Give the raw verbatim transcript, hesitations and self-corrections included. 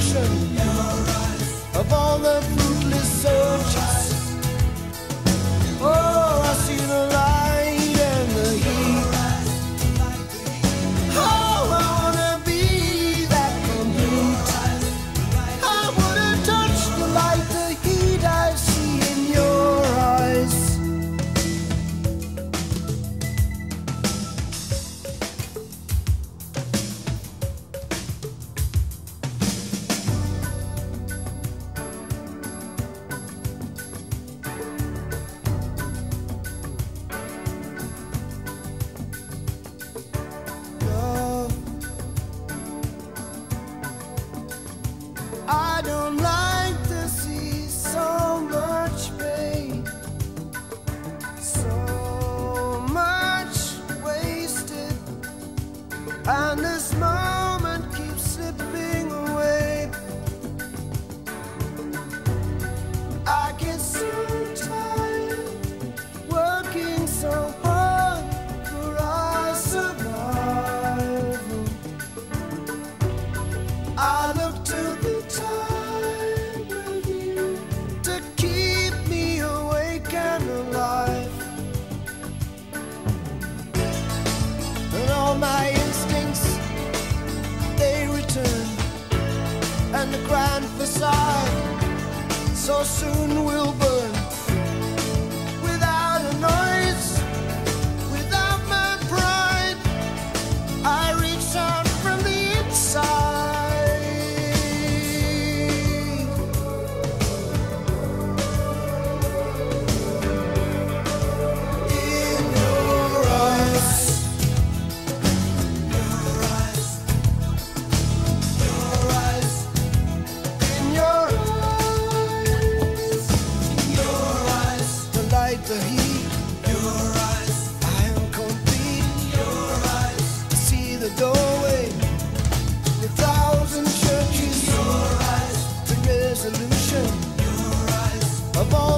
resolution of all the fruitless searches. Oh, I see the light and the heat. Oh, I wanna be that complete. I wanna touch the light, the heat I see in your eyes. I don't like to see so much pain, so much wasted, and this moment keeps slipping away. I get so tired working so hard for our survival. I look to the time with you to keep me awake and alive. And all my instincts, they return, and the grand facade so soon will burn. Without a noise, without my pride, I reach out from the inside. In your eyes, your eyes, your eyes, in your eyes, your eyes, the light, the heat, your eyes, I am complete. Your eyes, see the doorway, the thousand churches, your eyes, the resolution, your eyes, of all